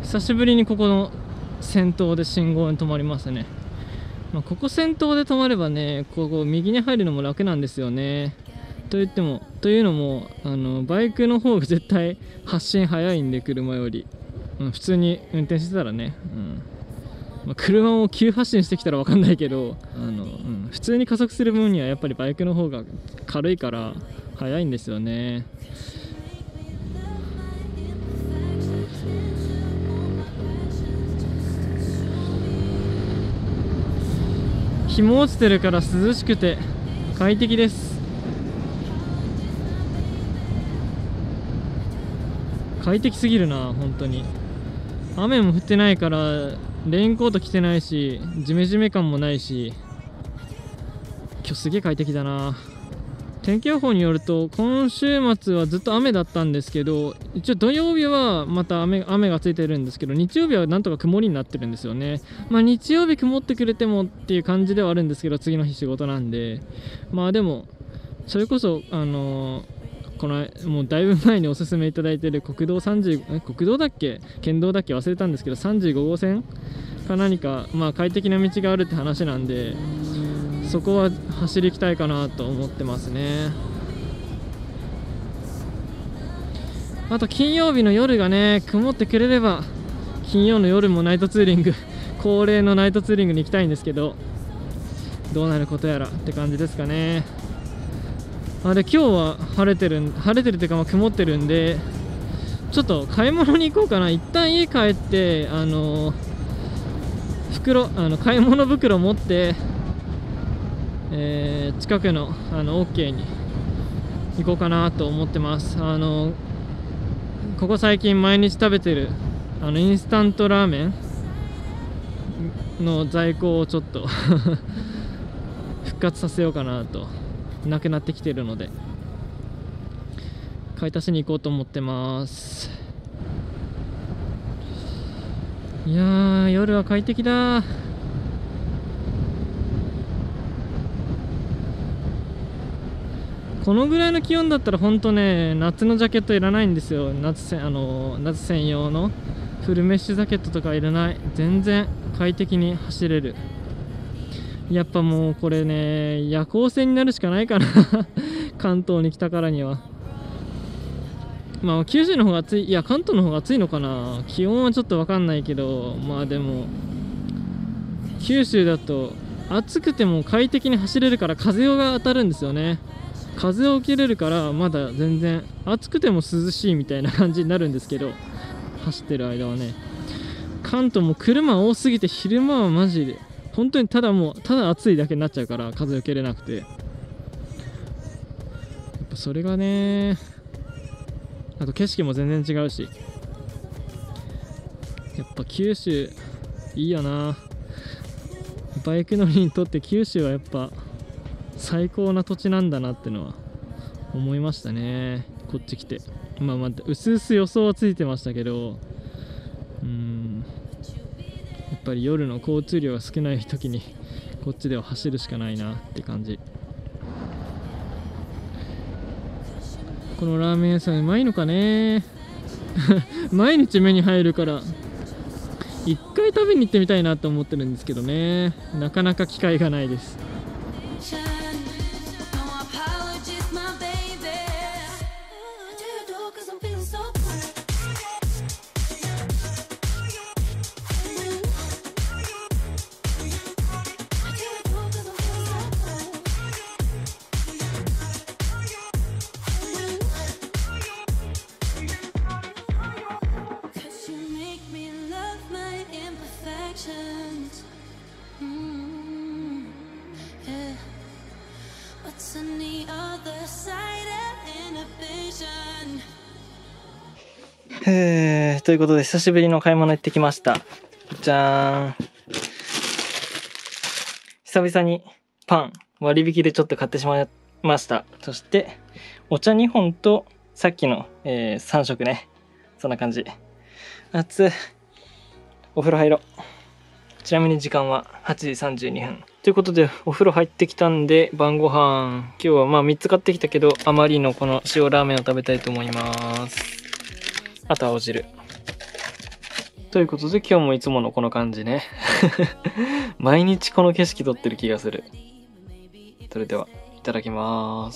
久しぶりにここの先頭で信号に止まりますね。ここ先頭で止まればね、ここ右に入るのも楽なんですよね。というのもバイクの方が絶対発進早いんで、車より、普通に運転してたらね、車も急発進してきたら分かんないけど、普通に加速する分にはやっぱりバイクの方が軽いから早いんですよね。日も落ちてるから涼しくて快適です。快適すぎるな、本当に。雨も降ってないからレインコート着てないし、ジメジメ感もないし、今日すげえ快適だな。天気予報によると今週末はずっと雨だったんですけど、一応土曜日はまた雨がついてるんですけど、日曜日はなんとか曇りになってるんですよね。日曜日曇ってくれてもっていう感じではあるんですけど、次の日仕事なんで、でもそれこそこのもうだいぶ前におすすめいただいている国道だっけ県道だっけ忘れたんですけど、35号線か何か、快適な道があるって話なんで、そこは走り行きたいかなと思ってますね。あと金曜日の夜がね、曇ってくれれば金曜の夜もナイトツーリング恒例のナイトツーリングに行きたいんですけど、どうなることやらって感じですかね。で今日は晴れてるっていうか、曇ってるんで、ちょっと買い物に行こうかな。一旦家帰って買い物袋持って、近くのOK に行こうかなと思ってます。ここ最近毎日食べてるインスタントラーメンの在庫をちょっと復活させようかなと。なくなってきてるので買い足しに行こうと思ってます。いやー、夜は快適だ。このぐらいの気温だったら本当ね、夏のジャケットいらないんですよ。夏専用のフルメッシュジャケットとかいらない。全然快適に走れる。やっぱもうこれね、夜行性になるしかないかな関東に来たからには。九州の方が暑い、いや関東の方が暑いのかな。気温はちょっと分かんないけど、でも九州だと暑くても快適に走れるから、風が当たるんですよね。風を受けれるから、まだ全然暑くても涼しいみたいな感じになるんですけど、走ってる間はね。関東も車多すぎて、昼間はマジで本当にただ暑いだけになっちゃうから、風受けれなくて。やっぱそれがね、あと景色も全然違うし、やっぱ九州いいよな。バイク乗りにとって九州はやっぱ最高な土地なんだなってのは思いましたね。こっち来てうすうす予想はついてましたけど、やっぱり夜の交通量が少ない時にこっちでは走るしかないなって感じ。このラーメン屋さんうまいのかね毎日目に入るから一回食べに行ってみたいなと思ってるんですけどね、なかなか機会がないです。ということで久しぶりの買い物行ってきました。じゃーん。久々にパン割引でちょっと買ってしまいました。そしてお茶2本とさっきの、3食ね。そんな感じ。暑い。お風呂入ろう。ちなみに時間は8時32分。ということでお風呂入ってきたんで晩ご飯。今日は3つ買ってきたけど、あまりのこの塩ラーメンを食べたいと思います。あと青汁。 ということで今日もいつものこの感じね。毎日この景色撮ってる気がする。それではいただきます。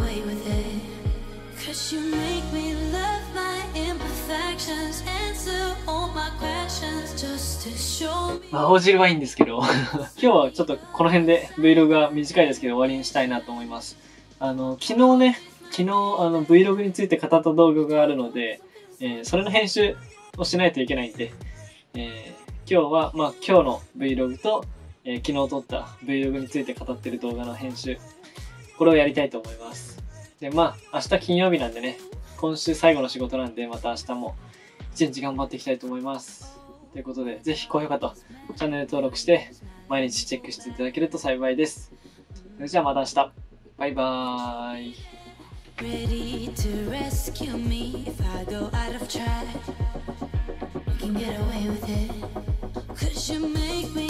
青汁はいいんですけど今日はちょっとこの辺で Vlog が短いですけど終わりにしたいなと思います。昨日Vlog について語った動画があるので、それの編集をしないといけないんで、今日は今日の Vlog と、昨日撮った Vlog について語ってる動画の編集、これをやりたいと思います。で明日金曜日なんでね、今週最後の仕事なんで、また明日も一日頑張っていきたいと思います。ということで、ぜひ高評価とチャンネル登録して毎日チェックしていただけると幸いです。それじゃあまた明日。バイバーイ。Ready to rescue me if I go out of track. You can get away with it. Could you make me